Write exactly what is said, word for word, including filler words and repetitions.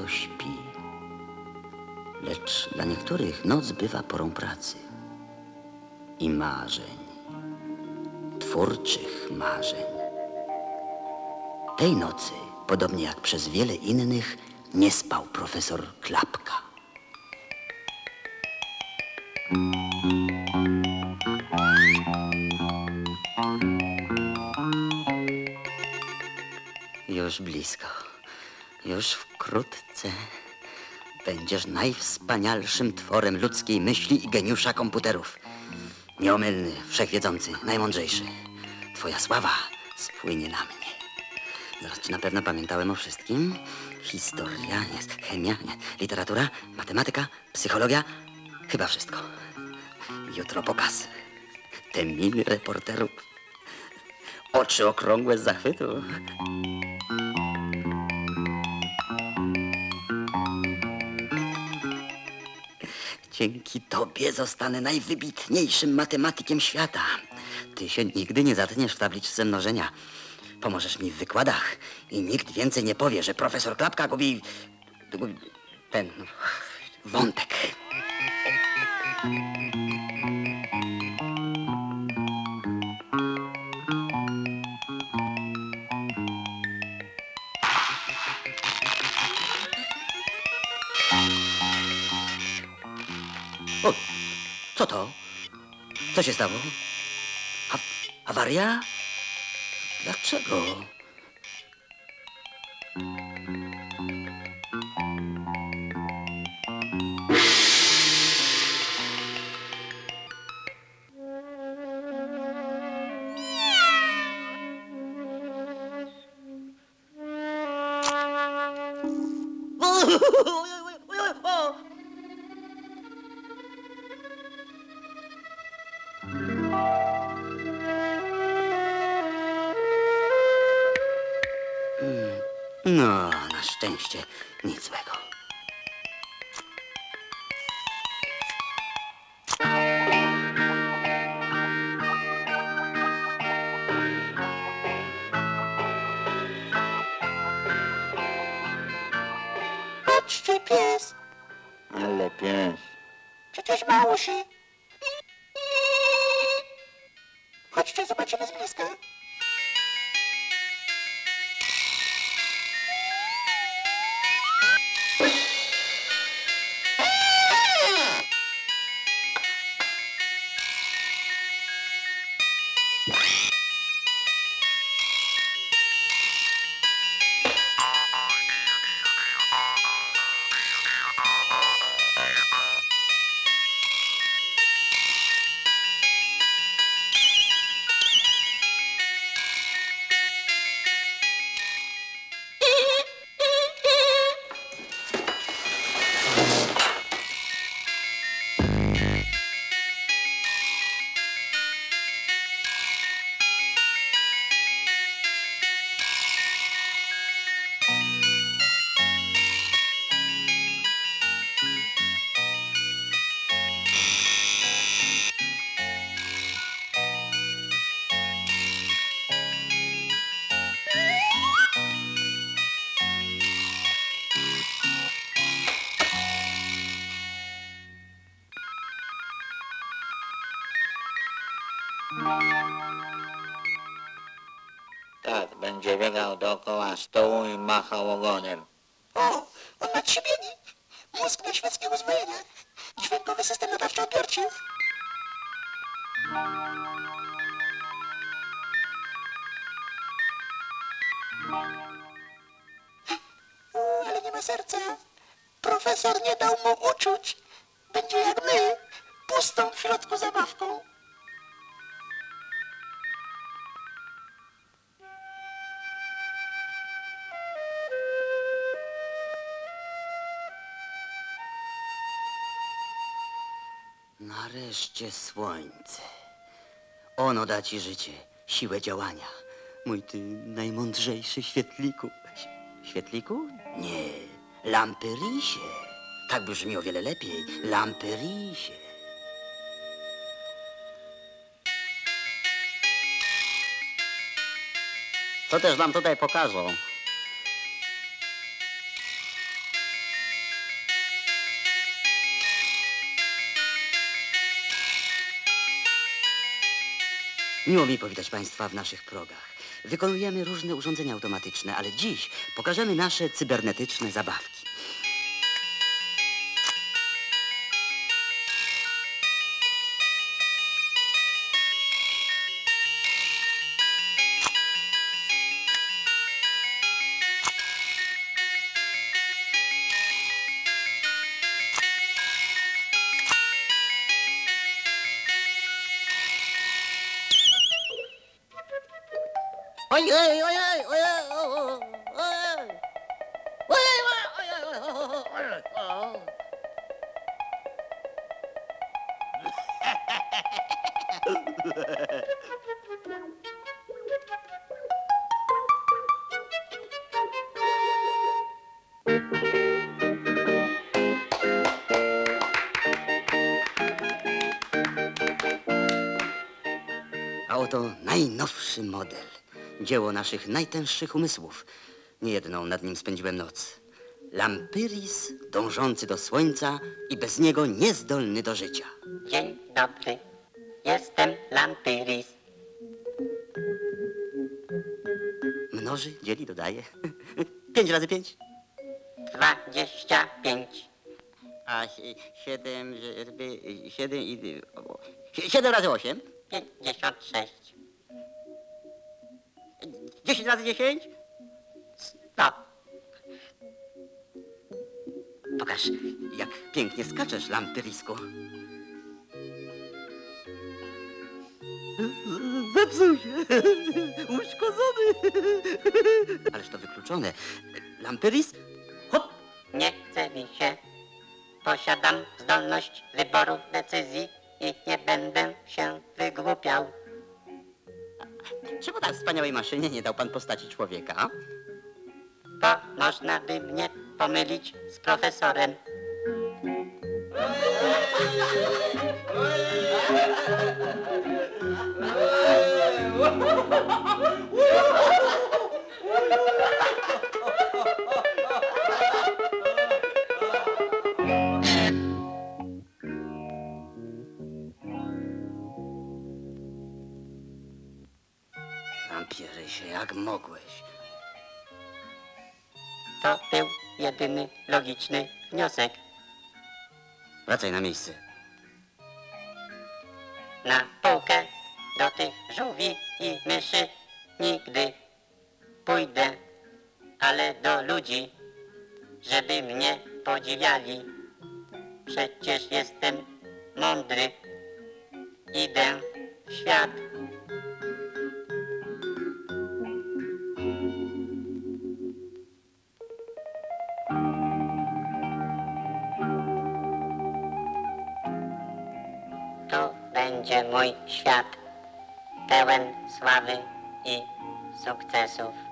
kto śpi. Lecz dla niektórych noc bywa porą pracy i marzeń, twórczych marzeń. Tej nocy, podobnie jak przez wiele innych, nie spał profesor Klapka. Już blisko, już wkrótce będziesz najwspanialszym tworem ludzkiej myśli i geniusza komputerów. Nieomylny, wszechwiedzący, najmądrzejszy. Twoja sława spłynie na mnie. Zaraz ci na pewno pamiętałem o wszystkim. Historia, jest chemia, nie, literatura, matematyka, psychologia. Chyba wszystko. Jutro pokaz. Te miny reporterów. Oczy okrągłe z zachwytu. Dzięki tobie zostanę najwybitniejszym matematykiem świata. Ty się nigdy nie zatkniesz w tabliczce mnożenia. Pomożesz mi w wykładach i nikt więcej nie powie, że profesor Klapka gubi... gubi ten wątek. O, co to? Co się stało? A, awaria? Dlaczego? No, na szczęście nic złego. Patrzcie, pies. Ale pies. Przecież ma uszy. Chodźcie, zobaczymy z bliska. Tak, będzie biegał dookoła stołu i machał ogonem. O, on ma trzy biegi. Mózg na świeckie uzbrojenia. Dźwiękowy system nadawczo-odbiorczy. U, ale nie ma serca. Profesor nie dał mu uczuć. Będzie jak my, pustą w środku zabawką. Nareszcie słońce. Ono da ci życie, siłę działania. Mój ty najmądrzejszy świetliku. Świetliku? Nie, lampyrisie. Tak brzmi o wiele lepiej. Lampyrisie. Co też nam tutaj pokażą? Miło mi powitać Państwa w naszych progach. Wykonujemy różne urządzenia automatyczne, ale dziś pokażemy nasze cybernetyczne zabawki. Ojej, ojej, ojej, ojej, ojej, ojej, ojej. A oto najnowszy model. Dzieło naszych najtęższych umysłów. Niejedną nad nim spędziłem noc. Lampyris dążący do słońca i bez niego niezdolny do życia. Dzień dobry, jestem Lampyris. Mnoży, dzieli, dodaje. Pięć razy pięć. Dwadzieścia pięć. A si- siedem, żeby, siedem i... o, si- Siedem razy osiem. Pięćdziesiąt sześć. Dziesięć razy dziesięć. Stop. Pokaż, jak pięknie skaczesz, Lampyrisku. Zepsuł się. Uszkodzony. Ależ to wykluczone. Lampyris, hop. Nie chce mi się. Posiadam zdolność wyboru decyzji i nie będę się wygłupiał. Czemu tak wspaniałej maszynie nie dał pan postaci człowieka? Bo można by mnie pomylić z profesorem. Lampyrysie, jak mogłeś? To był jedyny logiczny wniosek. Wracaj na miejsce. Na półkę do tych żółwi i myszy nigdy pójdę, ale do ludzi, żeby mnie podziwiali. Przecież jestem mądry. Idę w świat. To będzie mój świat, pełen sławy i sukcesów.